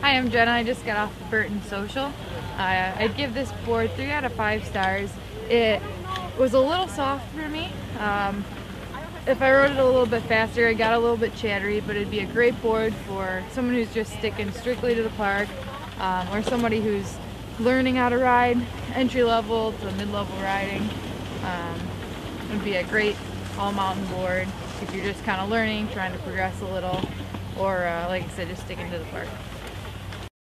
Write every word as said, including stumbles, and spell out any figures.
Hi, I'm Jenna. I just got off the Burton Social. Uh, I'd give this board three out of five stars. It was a little soft for me. Um, if I rode it a little bit faster, it got a little bit chattery, but it'd be a great board for someone who's just sticking strictly to the park, um, or somebody who's learning how to ride, entry level to mid-level riding. Um, it would be a great all-mountain board if you're just kind of learning, trying to progress a little, or uh, like I said, just sticking to the park.